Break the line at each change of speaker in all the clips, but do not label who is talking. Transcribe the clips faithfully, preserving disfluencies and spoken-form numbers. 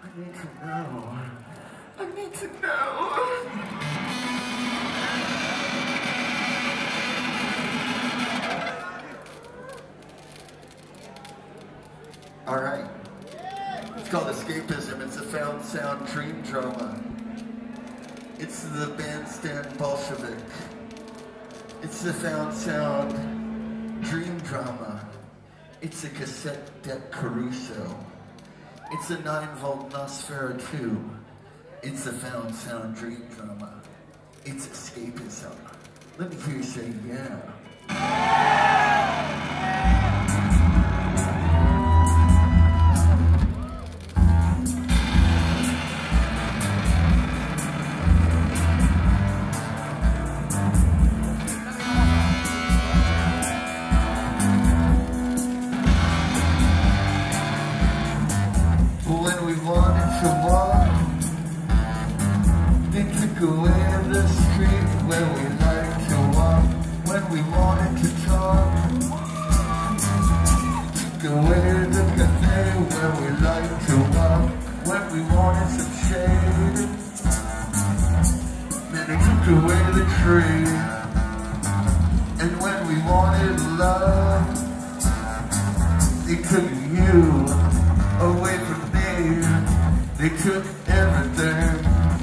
I need to know. I need to know. All right. It's called Escapism. It's a found sound dream drama. It's the bandstand Bolshevik. It's the found sound dream drama. It's a cassette deck Caruso. It's a nine volt Nosfera two. It's a found sound dream drama. It's escapism. Let me hear you say yeah. When we wanted to walk, they took away the street where we liked to walk. When we wanted to talk, took away the cafe where we liked to walk. When we wanted some shade, then they took away the tree. And when we wanted love, they took you away from me. They took everything.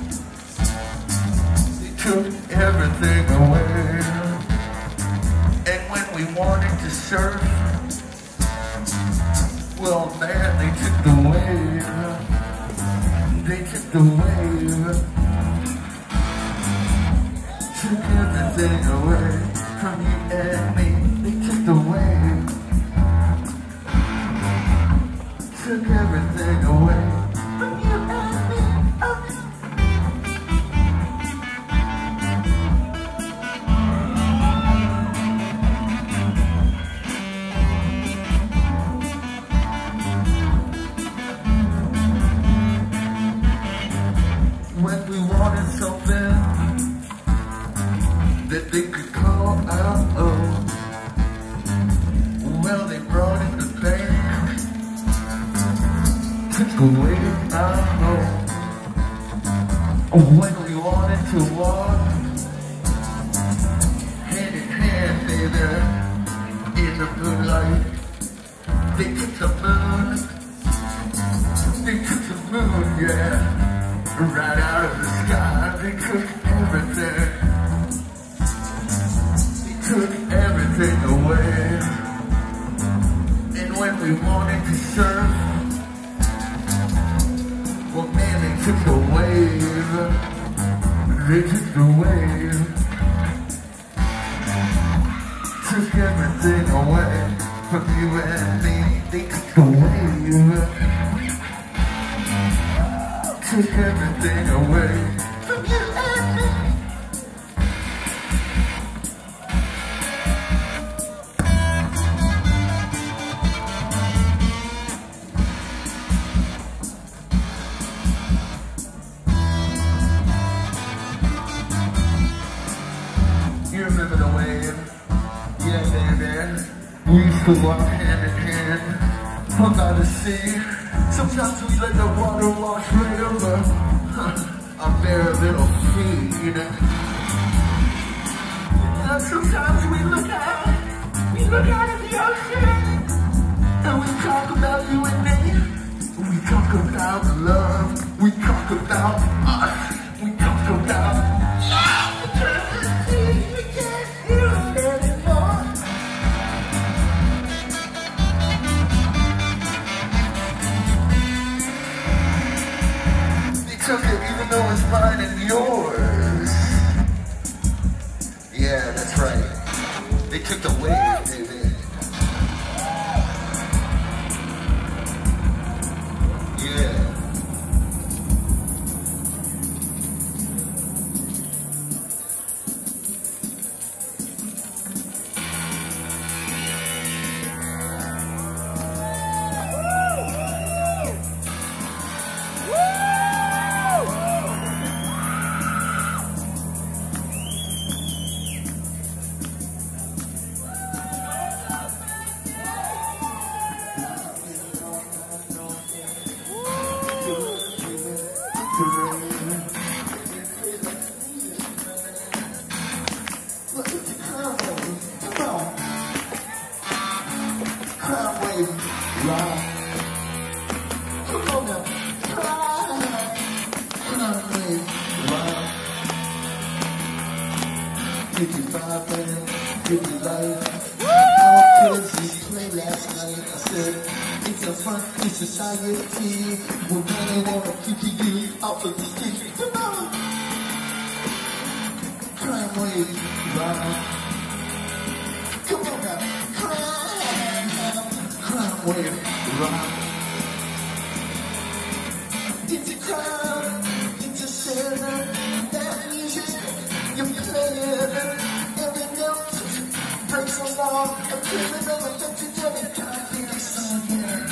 They took everything away. And when we wanted to surf, well man, they took the wave. They took the wave. Took everything away from you and me. They took the wave. Took everything away from you and me. Oh. When we wanted something that they could call out of, well, they brought in the bank, took away our home. When we wanted to walk hand in hand, baby, in the moonlight, they took the moon, they took the moon, yeah, right out of the sky. They took everything, they took everything away. And when we wanted to surf, well man, they took the wave. They took the wave. Took everything away from you and me. They took the wave. Took everything away from you and me. You remember the wave? Yeah, baby. We used to walk hand in hand on by the sea. Sometimes we let the water wash right over our bare little feet. And sometimes we look out, we look out at the ocean, and we talk about you and me. We talk about love, we talk about us, we talk about eternity. We can't hear it anymore. They took it even though it's mine and yours. Yeah, that's right. They took the wave, baby. Yeah. fifty-five man, fifty life. Our kids play last night. I said, it's a fun society. We're gonna wanna keep you off of the street. Come on! Crime wave, round. Come on now. Crime, crime wave, round. It's a crime, it's a sin. That music you play, every note breaks the law. A criminal affected every time you song here.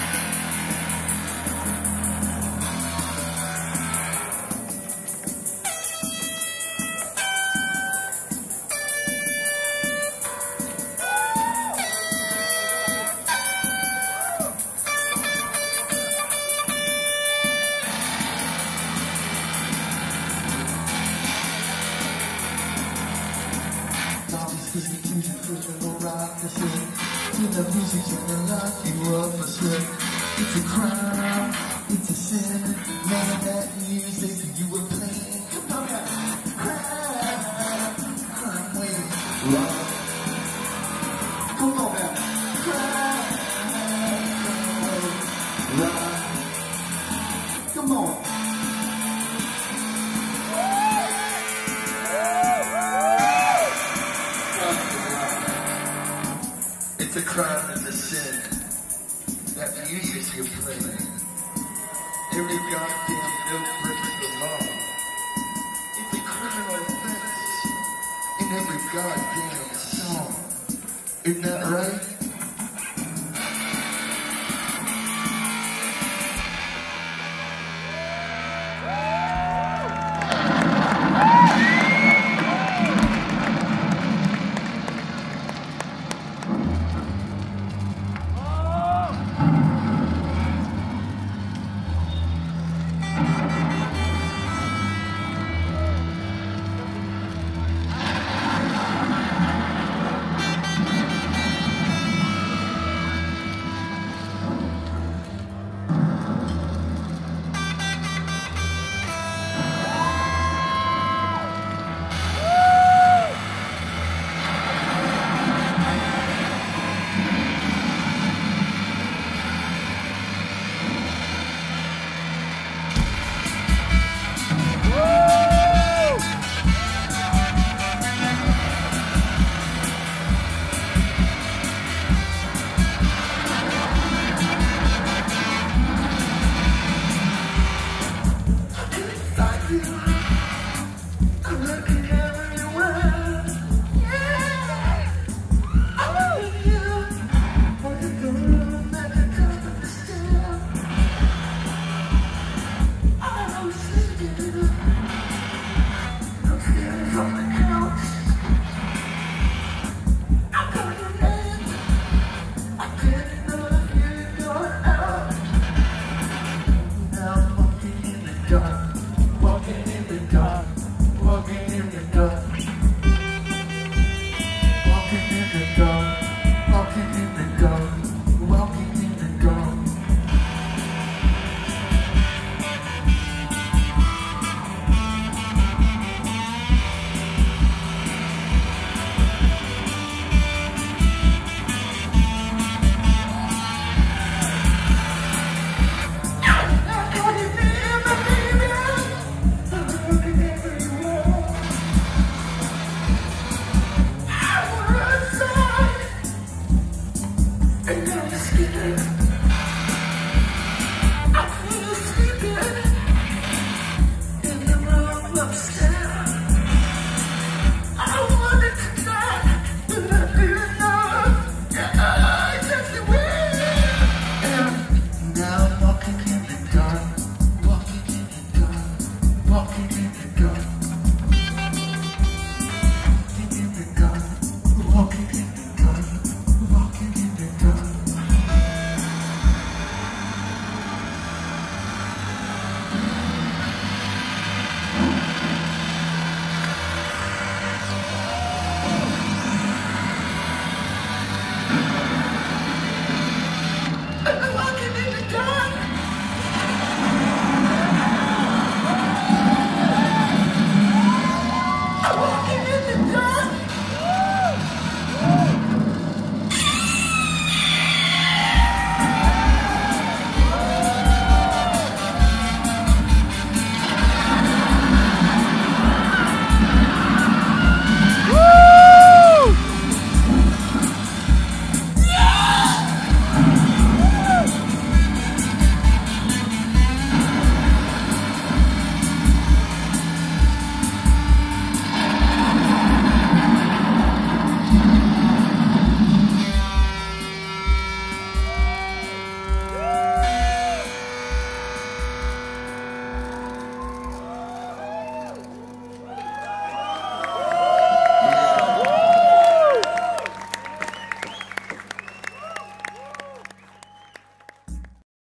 The music's gonna lock you up for sure. It's a crime, it's a sin. None of that music you were playing. Come on now. Crime, crime wave, rock. Come on now. Crime, crime wave, rock. Come on. It's a crime, it's a sin. That music you're playing. Every goddamn note breaks the law. It's a criminal offense in every goddamn song. Isn't that right?